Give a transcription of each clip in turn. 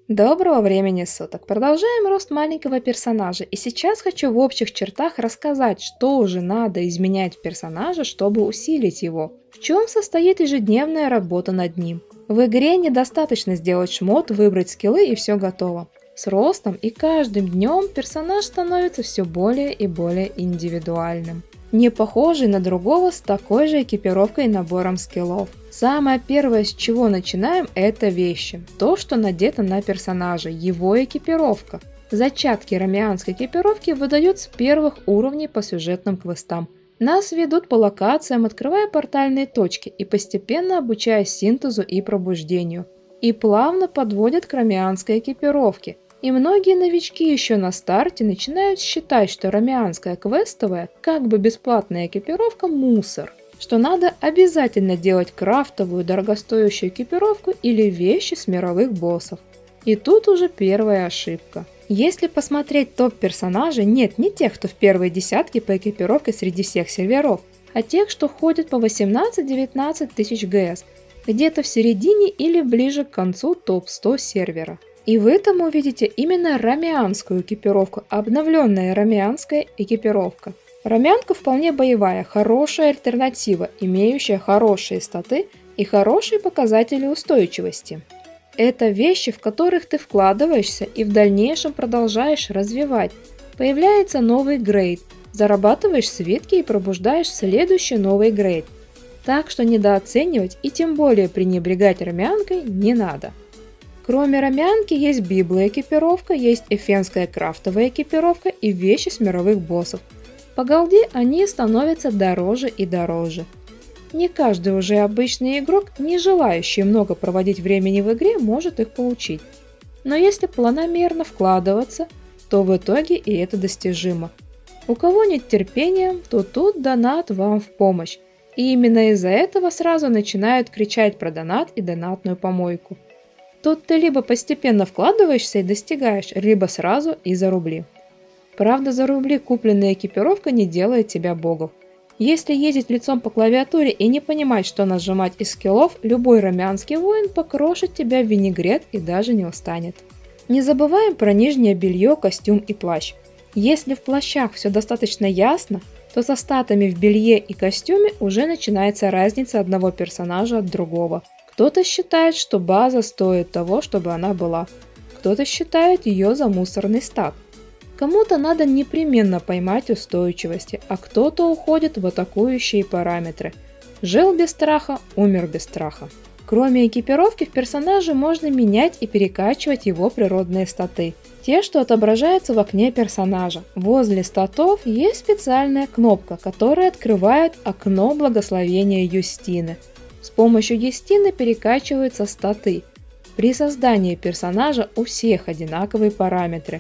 Доброго времени суток! Продолжаем рост маленького персонажа, и сейчас хочу в общих чертах рассказать, что уже надо изменять в персонаже, чтобы усилить его. В чем состоит ежедневная работа над ним. В игре недостаточно сделать шмот, выбрать скиллы и все готово. С ростом и каждым днем персонаж становится все более и более индивидуальным. Не похожий на другого с такой же экипировкой и набором скиллов. Самое первое, с чего начинаем, это вещи. То, что надето на персонажа, его экипировка. Зачатки ромеанской экипировки выдают с первых уровней по сюжетным квестам. Нас ведут по локациям, открывая портальные точки и постепенно обучая синтезу и пробуждению. И плавно подводят к ромеанской экипировке. И многие новички еще на старте начинают считать, что ромеанская квестовая, как бы бесплатная экипировка, мусор. Что надо обязательно делать крафтовую дорогостоящую экипировку или вещи с мировых боссов. И тут уже первая ошибка. Если посмотреть топ персонажей, нет не тех, кто в первой десятке по экипировке среди всех серверов, а тех, что ходят по 18-19 тысяч ГС, где-то в середине или ближе к концу топ-100 сервера. И в этом увидите именно ромеанскую экипировку, обновленная ромеанская экипировка. Ромеанка вполне боевая, хорошая альтернатива, имеющая хорошие статы и хорошие показатели устойчивости. Это вещи, в которых ты вкладываешься и в дальнейшем продолжаешь развивать. Появляется новый грейд, зарабатываешь свитки и пробуждаешь следующий новый грейд. Так что недооценивать и тем более пренебрегать ромеанкой не надо. Кроме ромеанки есть библа экипировка, есть эфенская крафтовая экипировка и вещи с мировых боссов. По голде они становятся дороже и дороже. Не каждый уже обычный игрок, не желающий много проводить времени в игре, может их получить. Но если планомерно вкладываться, то в итоге и это достижимо. У кого нет терпения, то тут донат вам в помощь. И именно из-за этого сразу начинают кричать про донат и донатную помойку. Тут ты либо постепенно вкладываешься и достигаешь, либо сразу и за рубли. Правда, за рубли купленная экипировка не делает тебя богом. Если ездить лицом по клавиатуре и не понимать, что нажимать из скиллов, любой ромеанский воин покрошит тебя в винегрет и даже не устанет. Не забываем про нижнее белье, костюм и плащ. Если в плащах все достаточно ясно, то со статами в белье и костюме уже начинается разница одного персонажа от другого. Кто-то считает, что база стоит того, чтобы она была. Кто-то считает ее за мусорный стат. Кому-то надо непременно поймать устойчивости, а кто-то уходит в атакующие параметры. Жил без страха, умер без страха. Кроме экипировки в персонаже можно менять и перекачивать его природные статы. Те, что отображаются в окне персонажа. Возле статов есть специальная кнопка, которая открывает окно благословения Юстины. С помощью Юстины перекачиваются статы. При создании персонажа у всех одинаковые параметры.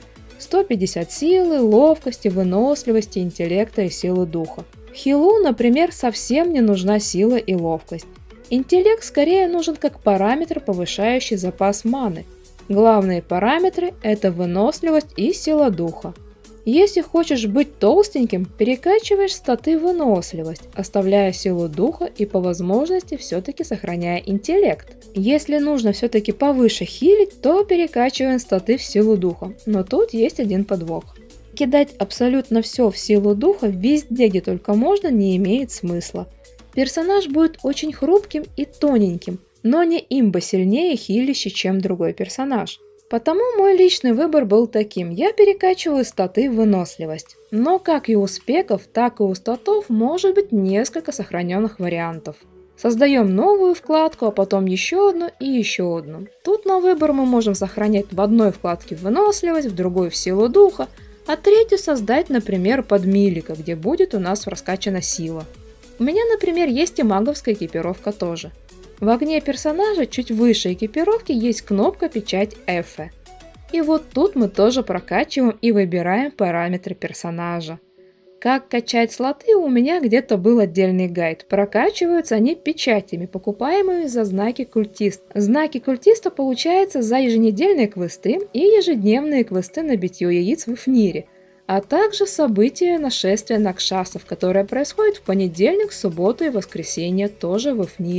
150 силы, ловкости, выносливости, интеллекта и силы духа. Хилу, например, совсем не нужна сила и ловкость. Интеллект скорее нужен как параметр, повышающий запас маны. Главные параметры – это выносливость и сила духа. Если хочешь быть толстеньким, перекачиваешь статы выносливость, оставляя силу духа и по возможности все-таки сохраняя интеллект. Если нужно все-таки повыше хилить, то перекачиваем статы в силу духа, но тут есть один подвох. Кидать абсолютно все в силу духа везде, где только можно, не имеет смысла. Персонаж будет очень хрупким и тоненьким, но не имба сильнее хилищий, чем другой персонаж. Потому мой личный выбор был таким: я перекачиваю статы в выносливость. Но как и у спеков, так и у статов может быть несколько сохраненных вариантов. Создаем новую вкладку, а потом еще одну и еще одну. Тут на выбор мы можем сохранять в одной вкладке выносливость, в другой в силу духа, а третью создать, например, под милика, где будет у нас раскачана сила. У меня, например, есть и маговская экипировка тоже. В окне персонажа чуть выше экипировки есть кнопка «Печать Эфе». И вот тут мы тоже прокачиваем и выбираем параметры персонажа. Как качать слоты, у меня где-то был отдельный гайд. Прокачиваются они печатями, покупаемыми за знаки культист. Знаки культиста получаются за еженедельные квесты и ежедневные квесты на битье яиц в Эфнире, а также события нашествия накшасов, которое происходит в понедельник, субботу и воскресенье тоже в Эфнире.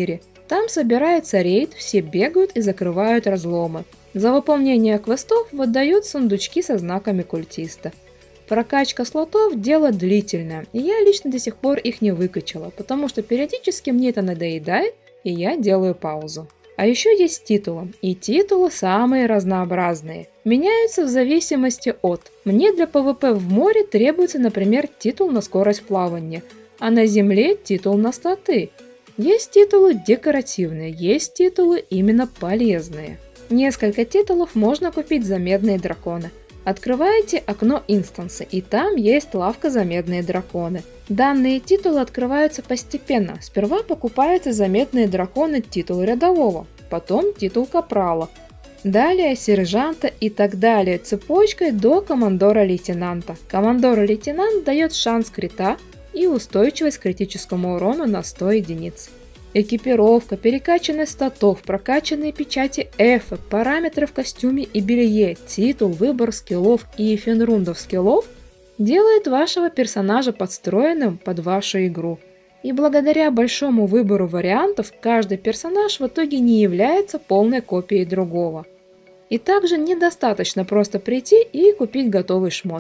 Там собирается рейд, все бегают и закрывают разломы. За выполнение квестов выдают сундучки со знаками культиста. Прокачка слотов – дело длительное, и я лично до сих пор их не выкачала, потому что периодически мне это надоедает, и я делаю паузу. А еще есть титулы, и титулы самые разнообразные. Меняются в зависимости от. Мне для ПВП в море требуется, например, титул на скорость плавания, а на земле титул на статы. Есть титулы декоративные, есть титулы именно полезные. Несколько титулов можно купить за медные драконы. Открываете окно инстанса, и там есть лавка за медные драконы. Данные титулы открываются постепенно. Сперва покупаются за медные драконы титул рядового, потом титул капрала, далее сержанта и так далее цепочкой до командора-лейтенанта. Командор-лейтенант дает шанс крита и устойчивость к критическому урону на 100 единиц. Экипировка, перекачанность статов, прокачанные печати эфа, параметры в костюме и белье, титул, выбор скиллов и фенрундов скиллов делает вашего персонажа подстроенным под вашу игру. И благодаря большому выбору вариантов, каждый персонаж в итоге не является полной копией другого. И также недостаточно просто прийти и купить готовый шмот.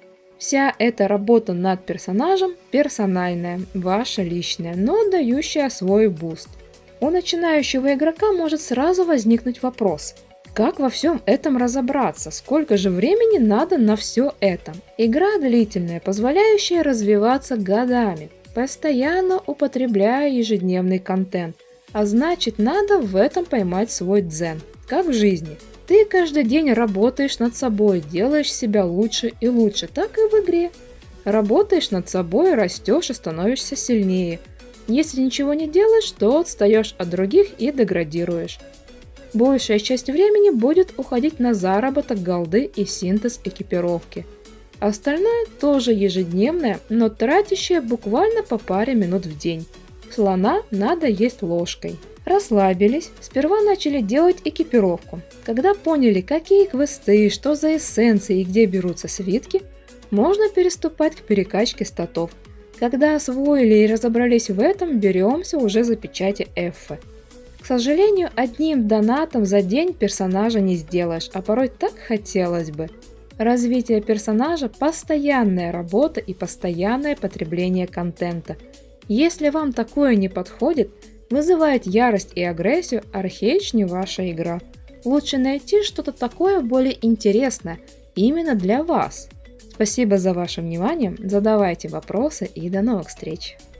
Вся эта работа над персонажем персональная, ваша личная, но дающая свой буст. У начинающего игрока может сразу возникнуть вопрос: как во всем этом разобраться, сколько же времени надо на все это? Игра длительная, позволяющая развиваться годами, постоянно употребляя ежедневный контент, а значит, надо в этом поймать свой дзен, как в жизни. Ты каждый день работаешь над собой, делаешь себя лучше и лучше, так и в игре. Работаешь над собой, растешь и становишься сильнее. Если ничего не делаешь, то отстаешь от других и деградируешь. Большая часть времени будет уходить на заработок голды и синтез экипировки. Остальное тоже ежедневное, но тратящее буквально по паре минут в день. Слона надо есть ложкой. Расслабились, сперва начали делать экипировку. Когда поняли, какие квесты, что за эссенции и где берутся свитки, можно переступать к перекачке статов. Когда освоили и разобрались в этом, беремся уже за печати эффы. К сожалению, одним донатом за день персонажа не сделаешь, а порой так хотелось бы. Развитие персонажа – постоянная работа и постоянное потребление контента. Если вам такое не подходит, вызывает ярость и агрессию, Архейдж не ваша игра. Лучше найти что-то такое более интересное, именно для вас. Спасибо за ваше внимание, задавайте вопросы и до новых встреч!